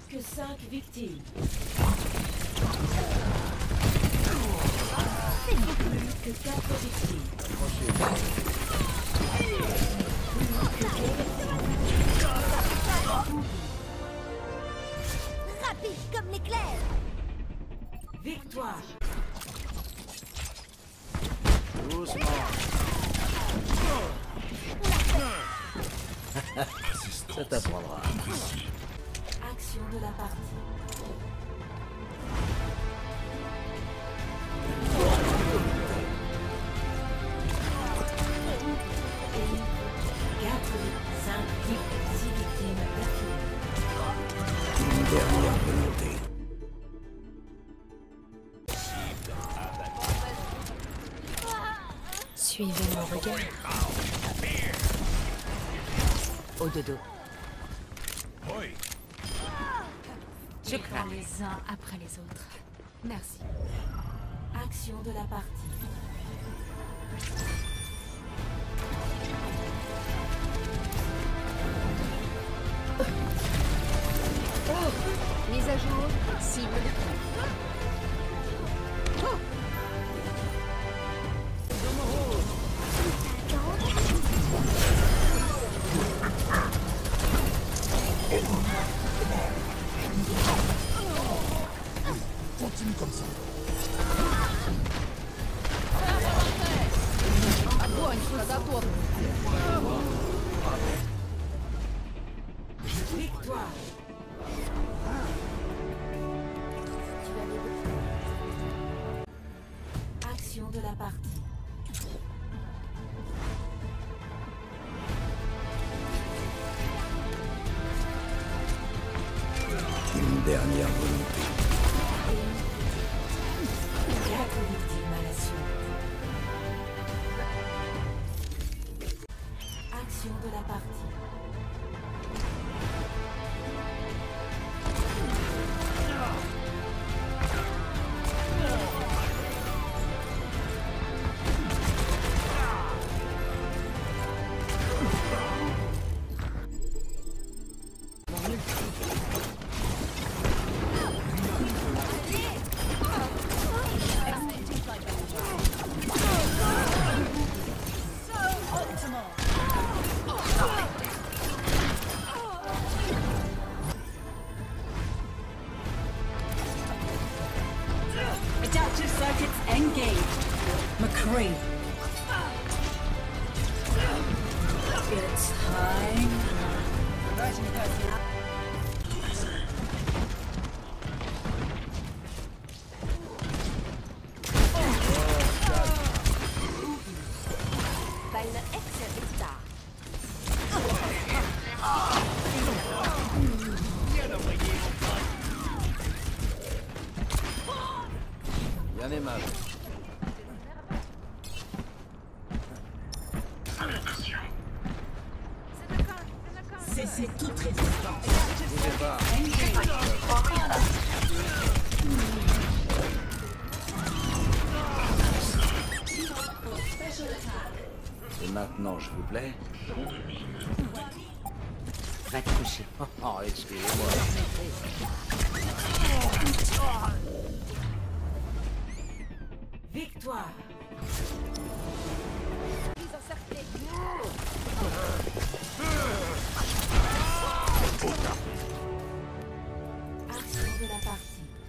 que 5 victimes. Plus que 4 victimes. Rapide comme l'éclair. Victoire. Doucement. Ça t'apprendra. Action de la partie. Une dernière volonté. Suivez mon regard. Au dodo. Je prends les uns après les autres. Merci. Action de la partie. Mise à jour. Cible de Continue comme ça. Огонь, готов. Victoire. Action de la partie. Une dernière volonté. 4 victimes à la suite. Action de la partie. Adaptive circuits engaged. McCree. It's time. Deine Echse ist da. Bien aimable. Cessez toute résistance. Bougez pas. Et maintenant, je vous plaît. Va te coucher. Oh, excusez-moi. Victoire. Ils encerclés. Action de la partie.